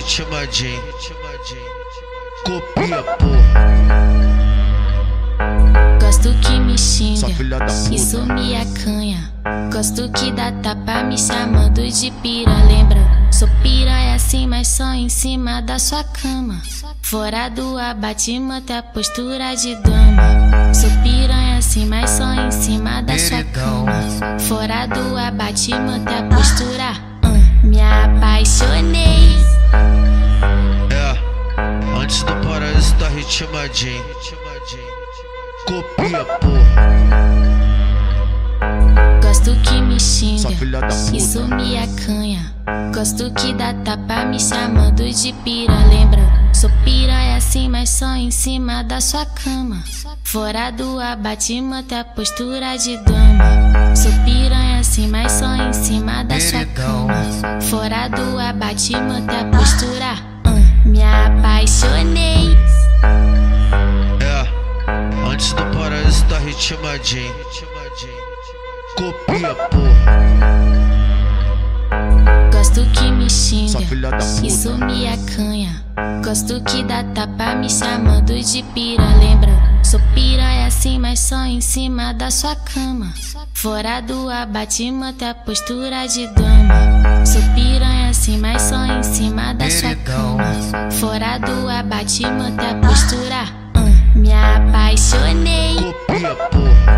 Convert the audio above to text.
ritmadinho. Copia, porra. Gosto que me xinga, isso me acanha. Gosto que dá tapa me chamando de pira. Lembra, sou piranha assim, mas só em cima da sua cama. Fora do abate, mantém a postura de dama. Sou piranha assim, mas só em cima da sua cama. Fora do abate, mantém a postura. Me apaixonei. Antes do paraíso tá ritmadinho. Copia, porra. Gosto que me xinga, isso me acanha. Gosto que dá tapa me chamando de pira. Lembra, sou piranha assim, mas só em cima da sua cama. Fora do abate, mantém a postura de dama. Sou piranha assim, mas só em cima da sua cama. Fora do abate, mantém a postura. Me apaixonei. Antes do paraíso tá ritmadinho. Copia, porra. Gosto que me xinga, isso me acanha. Gosto que dá tapa me chamando de pira. Lembra, sou piranha assim, mas só em cima da sua cama. Fora do abate, mantém a postura de dama. Sou piranha assim, mas só em cima da sua cama. Fora do abate, mantém a postura. Me apaixonei. Copia, porra.